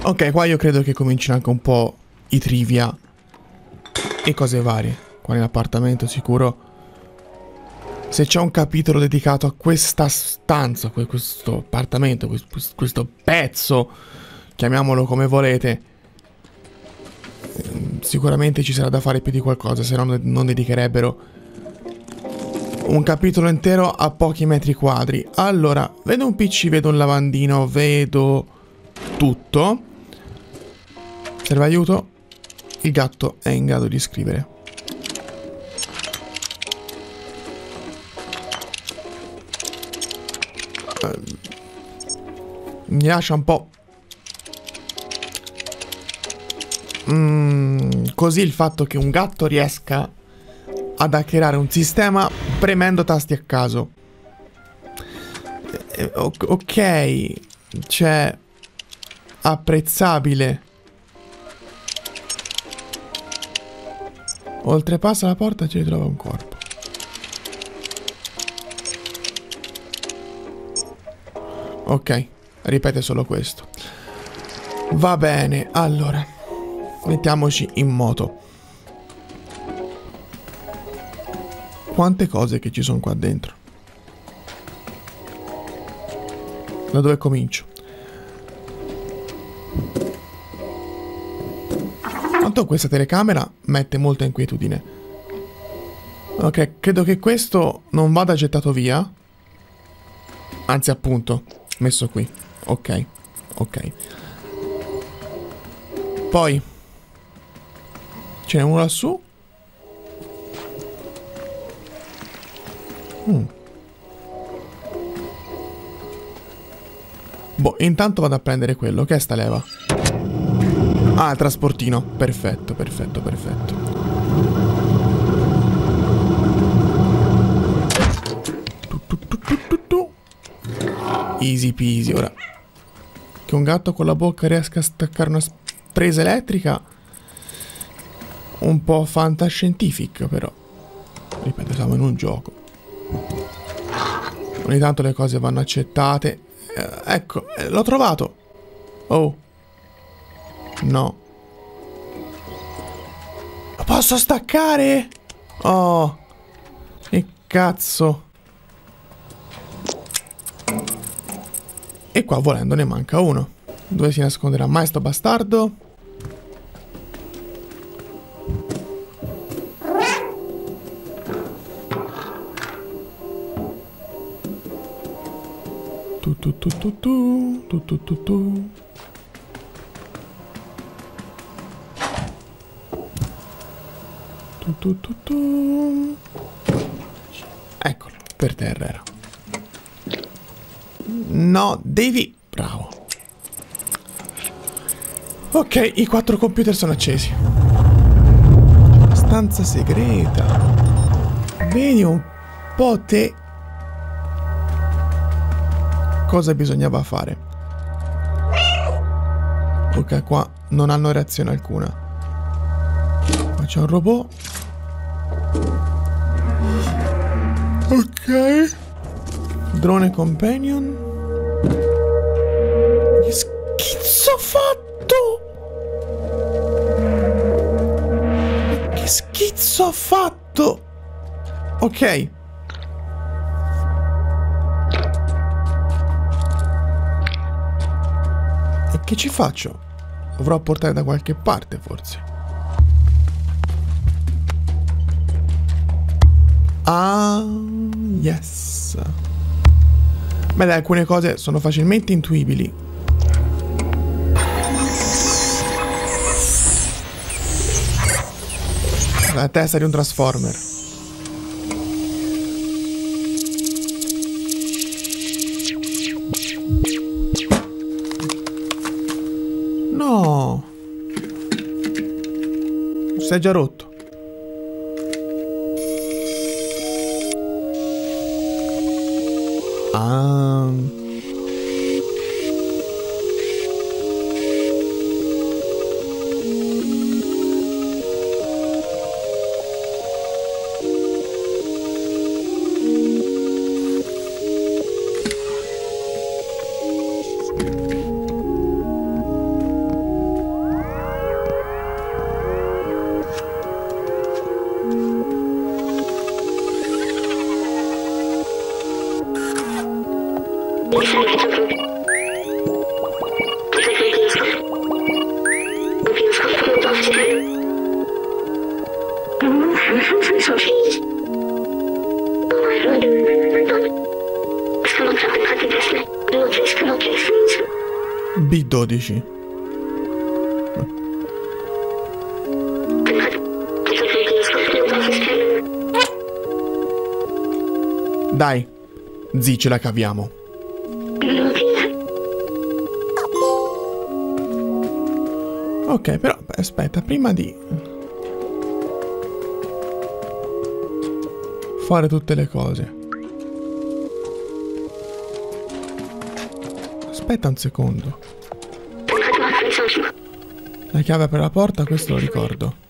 Ok, qua io credo che comincino anche un po' i trivia e cose varie. Qua nell'appartamento sicuro. Se c'è un capitolo dedicato a questa stanza, questo appartamento, questo pezzo, chiamiamolo come volete, sicuramente ci sarà da fare più di qualcosa, se no non dedicherebbero un capitolo intero a pochi metri quadri. Allora, vedo un PC, vedo un lavandino, vedo tutto. Serve aiuto? Il gatto è in grado di scrivere. Mi lascia un po' così il fatto che un gatto riesca ad hackerare un sistema premendo tasti a caso. Ok, cioè, apprezzabile. Oltrepassa la porta e ci ritrova un corpo. Ok, ripete solo questo. Va bene, allora mettiamoci in moto. Quante cose che ci sono qua dentro. Da dove comincio? Tanto questa telecamera mette molta inquietudine. Ok, credo che questo non vada gettato via. Anzi, appunto, messo qui. Ok, ok. Poi ce n'è uno lassù. Boh, intanto vado a prendere quello. Che è sta leva? Ah, il trasportino. Perfetto, perfetto, perfetto. Easy peasy. Ora, che un gatto con la bocca riesca a staccare una presa elettrica, un po' fantascientific, però. Ripeto, siamo in un gioco. Ogni tanto le cose vanno accettate. Ecco, l'ho trovato. Oh. No. Lo posso staccare? Oh. Che cazzo. E qua volendo ne manca uno. Dove si nasconderà mai sto bastardo? Eccolo, per terra era. No, devi... Bravo. Ok, i 4 computer sono accesi. Stanza segreta. Vedi un po' te... Cosa bisognava fare? Ok, qua non hanno reazione alcuna. Qua c'è un robot. Ok. Drone companion. Che schizzo fatto! Che schizzo ha fatto! Ok. E che ci faccio? Dovrò portare da qualche parte, forse. Ah, yes. Beh, dai, alcune cose sono facilmente intuibili. La testa di un Transformer. No. Si è già rotto. Ah. B12. Dai, zi, ce la caviamo. Ok, però aspetta, prima di fare tutte le cose. Aspetta un secondo. La chiave per la porta, questo lo ricordo.